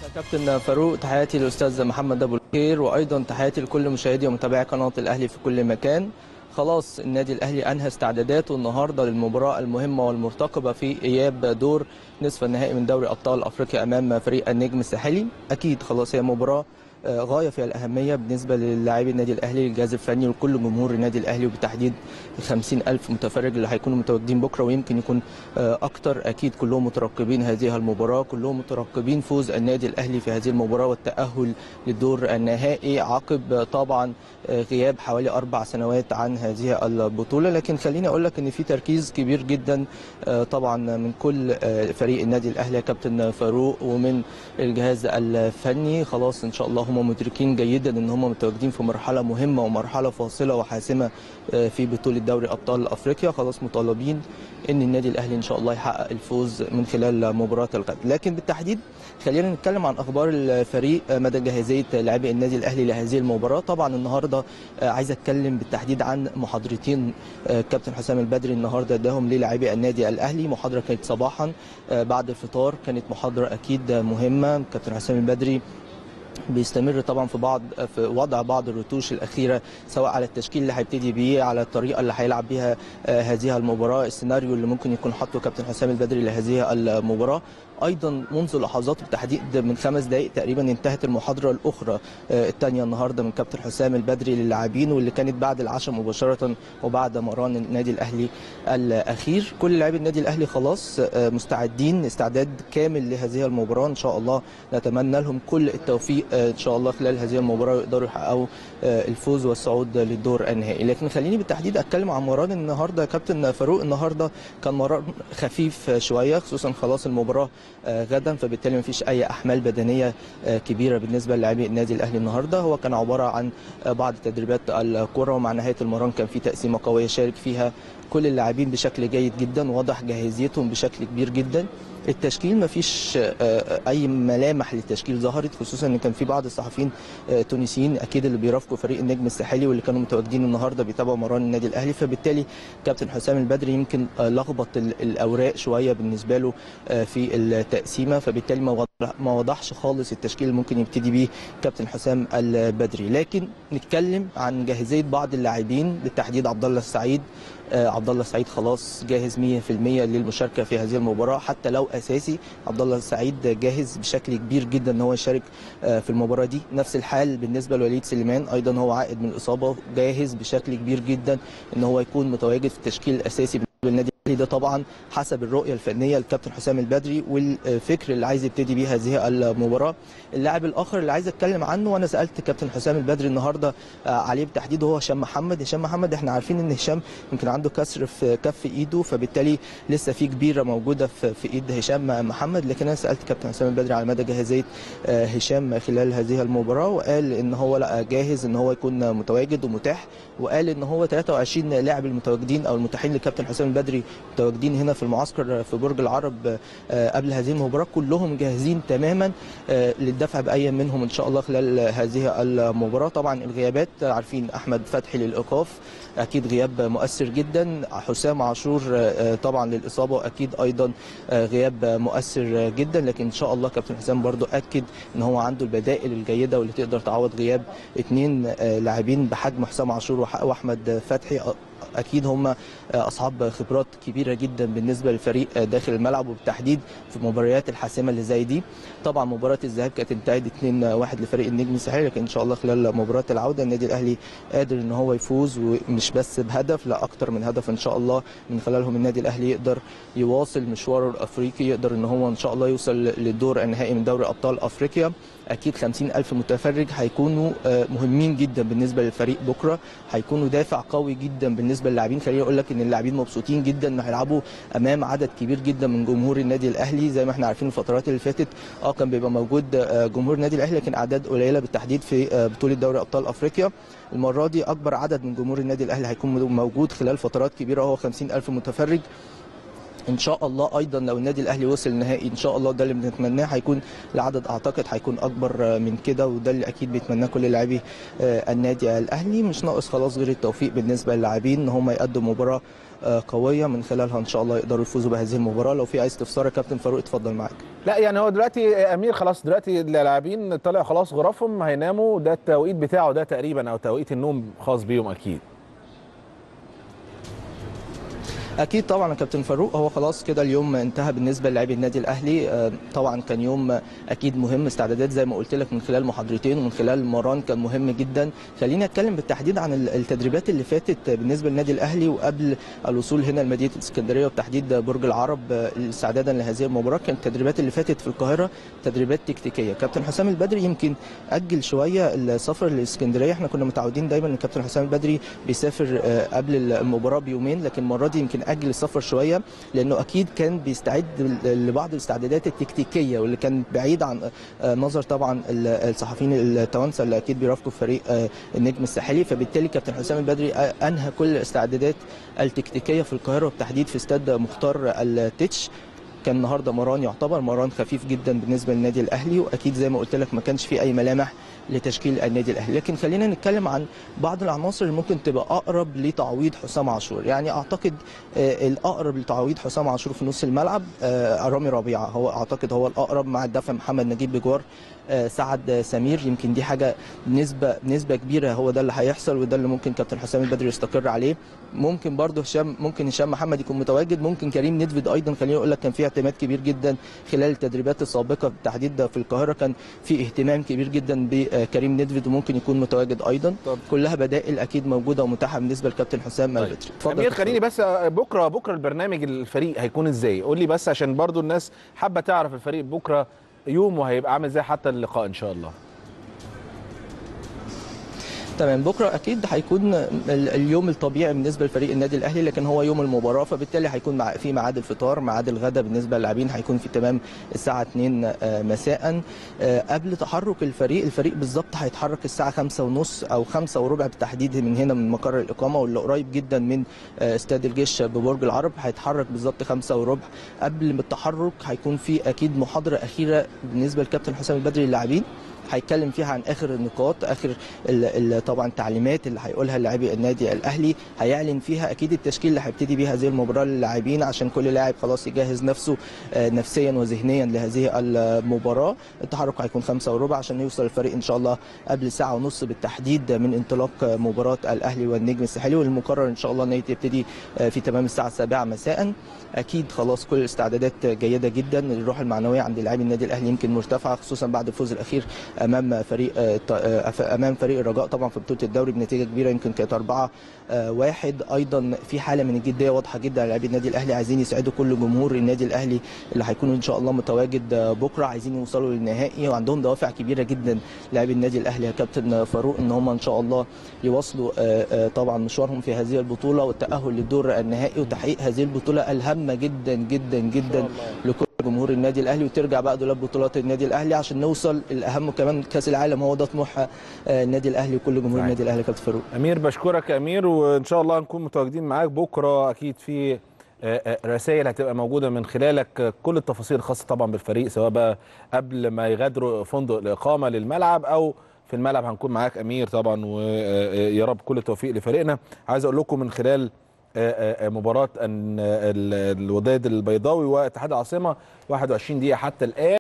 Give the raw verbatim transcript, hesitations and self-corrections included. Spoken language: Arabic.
كابتن فاروق، تحياتي للاستاذ محمد ابو الخير، وايضا تحياتي لكل مشاهدي ومتابعي قناه الاهلي في كل مكان. خلاص النادي الاهلي انهى استعداداته النهارده للمباراه المهمه والمرتقبه في اياب دور نصف النهائي من دوري ابطال افريقيا امام فريق النجم الساحلي. اكيد خلاص هي مباراه غايه في الاهميه بالنسبه للاعبي النادي الاهلي، الجهاز الفني وكل جمهور النادي الاهلي، وبالتحديد ال خمسين ألف متفرج اللي هيكونوا متواجدين بكره ويمكن يكون اكتر. اكيد كلهم مترقبين هذه المباراه، كلهم مترقبين فوز النادي الاهلي في هذه المباراه والتاهل للدور النهائي عقب طبعا غياب حوالي اربع سنوات عن هذه البطوله. لكن خليني اقول لك ان في تركيز كبير جدا طبعا من كل فريق النادي الاهلي يا كابتن فاروق ومن الجهاز الفني. خلاص ان شاء الله هم مدركين جيدا ان هم متواجدين في مرحله مهمه ومرحله فاصله وحاسمه في بطوله دوري ابطال افريقيا. خلاص مطالبين ان النادي الاهلي ان شاء الله يحقق الفوز من خلال مباراه الغد. لكن بالتحديد خلينا نتكلم عن اخبار الفريق، مدى جاهزيه لاعبي النادي الاهلي لهذه المباراه. طبعا النهارده عايز اتكلم بالتحديد عن محاضرتين كابتن حسام البدري النهارده اداهم للاعبي النادي الاهلي. محاضره كانت صباحا بعد الفطار، كانت محاضره اكيد مهمه. كابتن حسام البدري بيستمر طبعا في بعض في وضع بعض الرتوش الاخيره، سواء على التشكيل اللي هيبتدي بيه، على الطريقه اللي هيلعب بيها هذه المباراه، السيناريو اللي ممكن يكون حاطه كابتن حسام البدري لهذه المباراه. ايضا منذ لحظات بالتحديد من خمس دقائق تقريبا انتهت المحاضره الاخرى الثانيه النهارده من كابتن حسام البدري للاعبين، واللي كانت بعد العشاء مباشره وبعد مران النادي الاهلي الاخير. كل لاعبي النادي الاهلي خلاص مستعدين استعداد كامل لهذه المباراه. ان شاء الله نتمنى لهم كل التوفيق ان شاء الله خلال هذه المباراه ويقدروا يحققوا الفوز والصعود للدور النهائي. لكن خليني بالتحديد اتكلم عن مران النهارده يا كابتن فاروق. النهارده كان مران خفيف شويه، خصوصا خلاص المباراه غدا، فبالتالي ما فيش اي احمال بدنيه كبيره بالنسبه للاعبي النادي الاهلي النهارده. هو كان عباره عن بعض تدريبات الكره، ومع نهايه المران كان في تقسيمه قويه شارك فيها كل اللاعبين بشكل جيد جدا، واضح جاهزيتهم بشكل كبير جدا. التشكيل ما فيش اي ملامح للتشكيل ظهرت، خصوصا ان كان في بعض الصحفيين التونسيين اكيد اللي بيرافقوا فريق النجم الساحلي واللي كانوا متواجدين النهارده بيتابعوا مران النادي الاهلي، فبالتالي كابتن حسام البدري يمكن لخبط الاوراق شويه بالنسبه له في التقسيمه، فبالتالي ما وضحش خالص التشكيل اللي ممكن يبتدي بيه كابتن حسام البدري. لكن نتكلم عن جاهزيه بعض اللاعبين، بالتحديد عبد الله السعيد. عبد الله السعيد خلاص جاهز مية في المية للمشاركه في هذه المباراه، حتى لو اساسي. عبد الله السعيد جاهز بشكل كبير جدا ان هو يشارك في المباراه دي. نفس الحال بالنسبه لوليد سليمان، ايضا هو عائد من الاصابه، جاهز بشكل كبير جدا ان هو يكون متواجد في التشكيل الاساسي بالنادي الاهلي. ده طبعا حسب الرؤيه الفنيه للكابتن حسام البدري والفكر اللي عايز يبتدي بيه هذه المباراه. اللاعب الاخر اللي عايز اتكلم عنه، وانا سالت كابتن حسام البدري النهارده عليه بالتحديد، هو هشام محمد. هشام محمد احنا عارفين ان هشام يمكن عنده كسر في كف ايده، فبالتالي لسه في كبيره موجوده في, في ايد هشام محمد. لكن انا سالت كابتن حسام البدري على مدى جاهزيه هشام خلال هذه المباراه، وقال ان هو لا جاهز ان هو يكون متواجد ومتاح، وقال ان هو ثلاثة وعشرين لاعب المتواجدين او المتاحين لكابتن حسام البدري متواجدين هنا في المعسكر في برج العرب قبل هذه المباراه، كلهم جاهزين تماما للدفع باي منهم ان شاء الله خلال هذه المباراه. طبعا الغيابات عارفين، احمد فتحي للايقاف اكيد غياب مؤثر جدا، حسام عاشور طبعا للاصابه واكيد ايضا غياب مؤثر جدا. لكن ان شاء الله كابتن حسام برضو اكد ان هو عنده البدائل الجيده واللي تقدر تعوض غياب اثنين لاعبين بحجم حسام عاشور واحمد فتحي. اكيد هم اصحاب خبرات كبيره جدا بالنسبه للفريق داخل الملعب، وبالتحديد في المباريات الحاسمه اللي زي دي. طبعا مباراه الذهاب كانت انتهت اتنين واحد لفريق النجم الساحلي، لكن ان شاء الله خلال مباراه العوده النادي الاهلي قادر ان هو يفوز، ومش بس بهدف، لا اكتر من هدف ان شاء الله. من خلالهم النادي الاهلي يقدر يواصل مشواره الافريقي، يقدر ان هو ان شاء الله يوصل للدور النهائي من دوري ابطال افريقيا. اكيد خمسين ألف متفرج هيكونوا مهمين جدا بالنسبه للفريق بكره، هيكونوا دافع قوي جدا بالنسبه للاعبين. خليني اقول لك ان اللاعبين مبسوطين جدا ان هيلعبوا امام عدد كبير جدا من جمهور النادي الاهلي. زي ما احنا عارفين الفترات اللي فاتت اه كان بيبقى موجود جمهور النادي الاهلي، لكن اعداد قليله بالتحديد في بطوله دوري ابطال افريقيا. المره دي اكبر عدد من جمهور النادي الاهلي هيكون موجود خلال فترات كبيره، هو خمسين ألف متفرج. ان شاء الله ايضا لو النادي الاهلي وصل النهائي ان شاء الله ده اللي بنتمناه، هيكون العدد اعتقد هيكون اكبر من كده، وده اللي اكيد بيتمناه كل لاعبي النادي الاهلي. مش ناقص خلاص غير التوفيق بالنسبه للاعبين ان هم يقدموا مباراه قويه من خلالها ان شاء الله يقدروا يفوزوا بهذه المباراه. لو في اي استفسار يا كابتن فاروق اتفضل معاك. لا يعني هو دلوقتي امير خلاص دلوقتي اللاعبين طلع خلاص غرفهم هيناموا، ده التوقيت بتاعه ده تقريبا او توقيت النوم خاص بيهم اكيد. اكيد طبعا يا كابتن فاروق، هو خلاص كده اليوم انتهى بالنسبه للاعبي النادي الاهلي. طبعا كان يوم اكيد مهم، استعدادات زي ما قلت لك من خلال محاضرتين ومن خلال المران كان مهم جدا. خليني اتكلم بالتحديد عن التدريبات اللي فاتت بالنسبه للنادي الاهلي وقبل الوصول هنا لمدينه الاسكندريه وبتحديد برج العرب استعدادا لهذه المباراه. كانت التدريبات اللي فاتت في القاهره تدريبات تكتيكيه. كابتن حسام البدري يمكن اجل شويه السفر للاسكندريه، احنا كنا متعودين دايما ان كابتن حسام البدري بيسافر قبل المباراه بيومين، لكن المره دي يمكن اجل السفر شويه لانه اكيد كان بيستعد لبعض الاستعدادات التكتيكيه واللي كان بعيد عن نظر طبعا الصحفيين التوانسه اللي اكيد بيرافقوا فريق النجم الساحلي. فبالتالي كابتن حسام البدري انهى كل الاستعدادات التكتيكيه في القاهره وبالتحديد في استاد مختار التتش. كان النهارده مران يعتبر مران خفيف جدا بالنسبه للنادي الاهلي، واكيد زي ما قلت لك ما كانش في اي ملامح لتشكيل النادي الاهلي. لكن خلينا نتكلم عن بعض العناصر اللي ممكن تبقى اقرب لتعويض حسام عاشور. يعني اعتقد الاقرب لتعويض حسام عاشور في نص الملعب رامي ربيعه، هو اعتقد هو الاقرب مع الدفع محمد نجيب بجوار سعد سمير. يمكن دي حاجه نسبه نسبه كبيره هو ده اللي هيحصل وده اللي ممكن كابتن حسام البدري يستقر عليه. ممكن برده هشام ممكن هشام محمد يكون متواجد، ممكن كريم ندفد ايضا. خليني اقول لك كان في اعتماد كبير جدا خلال التدريبات السابقه بالتحديد في القاهره، كان في اهتمام كبير جدا بكريم ندفد وممكن يكون متواجد ايضا. طب. كلها بدائل اكيد موجوده ومتاحه بالنسبه لكابتن حسام البدري. اتفضل امير. خليني بس بكره بكره البرنامج الفريق هيكون ازاي؟ قول لي بس عشان برضو الناس حابه تعرف الفريق بكره يومه هيبقى عامل ازاي حتى اللقاء ان شاء الله. تمام، بكره اكيد هيكون اليوم الطبيعي بالنسبه لفريق النادي الاهلي، لكن هو يوم المباراه فبالتالي هيكون في ميعاد الفطار ميعاد الغداء بالنسبه للاعبين هيكون في تمام الساعه اتنين مساء. قبل تحرك الفريق الفريق بالظبط هيتحرك الساعه خمسة ونص او خمسة وربع بالتحديد من هنا من مقر الاقامه واللي قريب جدا من استاد الجيش ببرج العرب. هيتحرك بالظبط خمسة وربع. قبل التحرك هيكون في اكيد محاضره اخيره بالنسبه للكابتن حسام البدري للاعبين، هيتكلم فيها عن اخر النقاط، اخر ال ال طبعا التعليمات اللي هيقولها لاعبي النادي الاهلي. هيعلن فيها اكيد التشكيل اللي هيبتدي بيه هذه المباراه للاعبين عشان كل لاعب خلاص يجهز نفسه نفسيا وذهنيا لهذه المباراه. التحرك هيكون خمسة وربع عشان يوصل الفريق ان شاء الله قبل ساعه ونص بالتحديد من انطلاق مباراه الاهلي والنجم الساحلي، والمقرر ان شاء الله ان هي تبتدي في تمام الساعه السابعة مساء. اكيد خلاص كل الاستعدادات جيده جدا، الروح المعنويه عند لاعبي النادي الاهلي يمكن مرتفعه خصوصا بعد الفوز الاخير امام فريق امام فريق الرجاء طبعا في بطوله الدوري بنتيجه كبيره يمكن كانت أربعة واحد. ايضا في حاله من الجديه واضحه جدا لاعبي النادي الاهلي، عايزين يسعدوا كل جمهور النادي الاهلي اللي هيكونوا ان شاء الله متواجد بكره، عايزين يوصلوا للنهائي وعندهم دوافع كبيره جدا لاعبي النادي الاهلي يا كابتن فاروق ان هم ان شاء الله يواصلوا طبعا مشوارهم في هذه البطوله والتاهل للدور النهائي وتحقيق هذه البطوله الهامه جدا جدا جدا لكل جمهور النادي الاهلي، وترجع بقى دولاب بطولات النادي الاهلي عشان نوصل الاهم كمان كاس العالم، هو ده طموح النادي الاهلي وكل جمهور النادي الاهلي. كابتن فاروق امير بشكرك يا امير، وان شاء الله نكون متواجدين معاك بكره اكيد في رسائل هتبقى موجوده من خلالك كل التفاصيل الخاصه طبعا بالفريق سواء بقى قبل ما يغادروا فندق الاقامه للملعب او في الملعب. هنكون معاك امير طبعا، ويا رب كل التوفيق لفريقنا. عايز اقول لكم من خلال مباراه الوداد البيضاوي واتحاد العاصمه واحد وعشرين دقيقه حتى الان.